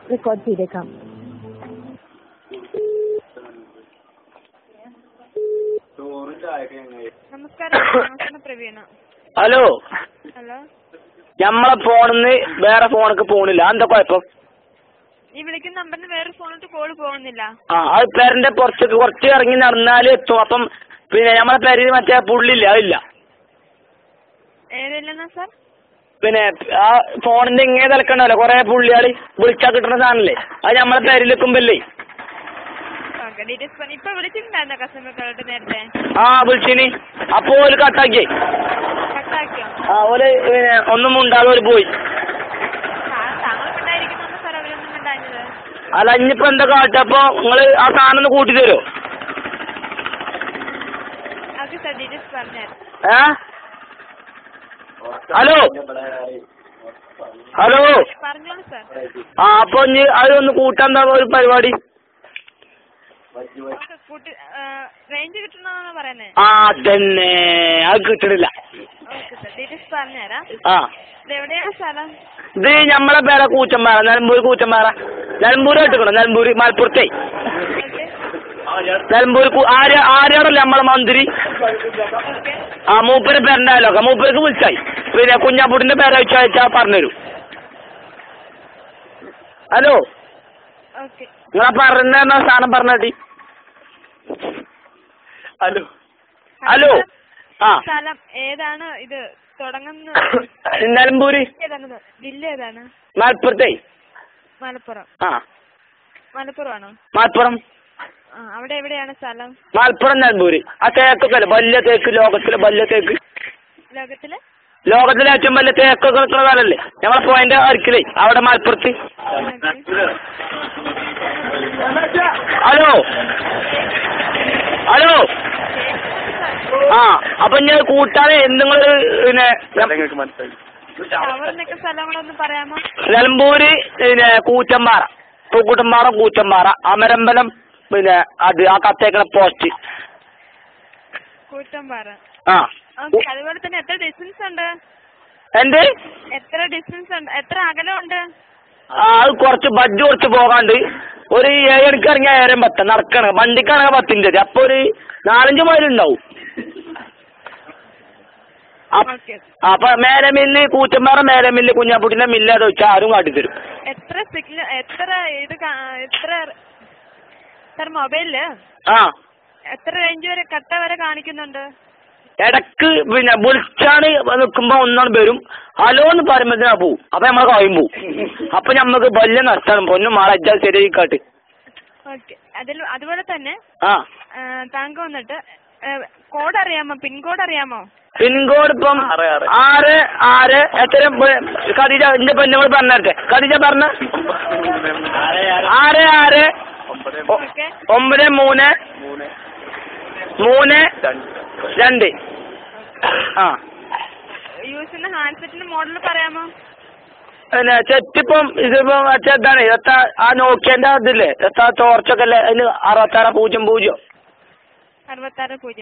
Record ചെയ്തേക്കാം. Hello, നമ്മളെ ഫോണിന്ന് വേറെ ഫോണിക്ക് പോണില്ല, എന്താ കുഴപ്പം? ഈ വിളിക്കുന്ന നമ്പറിന് വേറെ ഫോണിട്ട് കോള് പോകുന്നില്ല. അത് പേരന്റെ പുറത്തേക്ക് കുറച്ച് ഇറങ്ങി നടന്നാല് എത്തും. അപ്പം പിന്നെ നമ്മളെ പേരിൽ മറ്റേ പുള്ളില്ല, അതില്ല. ഏതില്ലെന്നാ സാർ? പിന്നെ ആ ഫോണിന്റെ ഇങ്ങനെ തിളക്കണ്ടല്ലോ കൊറേ പുള്ളിയാള് വിളിച്ചാ കിട്ടുന്ന സാധനല്ലേ, അത് നമ്മളെ പേരിലെത്തുമ്പല്ലേ. ഇപ്പൊ വിളിച്ചിട്ടുണ്ടായിരുന്നോ കസ്റ്റമർ കെയർ നേരത്തെ? വിളിച്ചിനി. അപ്പൊ ഓല് കട്ടാക്കിയേ. ഓല് പിന്നെ ഒന്നും ഉണ്ടാകും, ഓല് പോയി. അല്ല, ഇനിയിപ്പോ എന്താ കാട്ടപ്പോ നിങ്ങള് ആ സാധനം ഒന്ന് കൂട്ടി തരുമോ? ഹലോ ഹലോ, അപ്പൊ ഇനി അതൊന്ന് കൂട്ടാൻ എന്താ ഒരു പരിപാടി? അതന്നെ, അത് കിട്ടണില്ല. ഇത് ഞമ്മളെ പേര കൂച്ചമ്പാറ, നിലമ്പൂർ കൂച്ചമ്പാറ. നിലമ്പൂർ കേട്ടിക്കണോ? നിലമ്പൂര്, മലപ്പുറത്തെ നിലമ്പൂർ. ആര്യാടല്ലേ നമ്മളെ മന്ത്രി? മൂപ്പര് പേരുണ്ടായാലോ, മൂപ്പർക്ക് വിളിച്ചായി. പിന്നെ കുഞ്ഞാപ്പൂട്ടിന്റെ പേര വെച്ചാ പറഞ്ഞുതരൂ. ഹലോ, നിങ്ങളാ പറഞ്ഞ സാധനം പറഞ്ഞി. ഹലോ ഹലോ, സ്ഥലം ഏതാണ്? ഇത് തുടങ്ങുന്ന നിലമ്പൂര്. ജില്ല ഏതാണ്? മലപ്പുറത്തെ. മലപ്പുറം. മലപ്പുറമാണോ? മലപ്പുറം. അവിടെ എവിടെയാണ് സ്ഥലം? മലപ്പുറം നിലമ്പൂര്. ആ തേക്കൊക്കെ അല്ലേ വലിയ തേക്ക്, ലോകത്തിലെ വലിയ തേക്ക്. ലോകത്തിലെ ഏറ്റവും വലിയ തേക്കൊക്കെ നിൽക്കുന്ന സ്ഥലമല്ലേ ഞങ്ങളെ പോയിന്റ് അടുക്കിലേ, അവിടെ മലപ്പുറത്ത്. ഹലോ ഹലോ, അപ്പൊ ഞാൻ കൂട്ടാതെ എന്തെങ്കിലും പിന്നെ നിലമ്പൂര് പിന്നെ കൂച്ചമ്പാറ, പൂക്കുട്ടമ്പാറ, കൂച്ചമ്പാറ, അമരമ്പലം. പിന്നെ അത് ആ കത്തേക്കണ പോസ്റ്റ് കൂച്ചമ്പാറ. അതുപോലെ തന്നെ എത്ര ഡിസ്റ്റൻസ് ഉണ്ട്? എന്ത്? എത്ര ഡിസ്റ്റൻസ് ഉണ്ട്? എത്ര അകലമുണ്ട്? അത് കുറച്ച് ബജ്ജ് കുറച്ച് പോകാണ്ട്. ഒരു 7 മണിക്ക് ഇറങ്ങിയ 7:10 നടക്കണം. വണ്ടിക്കാണെങ്കിൽ 10 അപ്പൊ ഒരു 4-5 മൈൽ ഉണ്ടാവും. അപ്പൊ മേലമില്ല്, കൂച്ചമ്പാറ മേലമില്ല്, കുഞ്ഞാപ്പൂട്ടിന്റെ മില്ല് അത് വെച്ചാൽ ആരും കാട്ടിത്തരും. എത്ര മൊബൈലില് എത്ര റേഞ്ച് വരെ കട്ട വരെ കാണിക്കുന്നുണ്ട്? ഇടക്ക് പിന്നെ വിളിച്ചാണ് നിൽക്കുമ്പോ ഒന്നാണ് വരും, ഹലോ എന്ന് പറയുമ്പോഴത്തേനാ പോവും. അപ്പൊ നമ്മളെ കായും പോവും. അപ്പൊ ഞമ്മക്ക് വലിയ നഷ്ടമാണ്. പൊന്നും മാളെ അജ്ജാ ശരിയായിക്കാട്ട്. അതുപോലെ തന്നെ താങ്കൾ വന്നിട്ട് കോഡ് അറിയാമോ? പിൻകോഡ് അറിയാമോ? പിൻകോഡ് ഇപ്പം 6 എത്ര? ഖദീജ എന്റെ പെണ്ണുങ്ങൾ പറഞ്ഞേ. ഖദീജ പറഞ്ഞ 669332. യൂസ് ഹാൻഡ്സെറ്റിന്റെ മോഡൽ പറയാമോ? പിന്നെ ചെറ്റിപ്പം ഇതിപ്പം ഇതാണ് ആ നോക്കിയന്റെ ഇതില്ലേ ടോർച്ചൊക്കെ അല്ലേ, അതിന് 6600. 66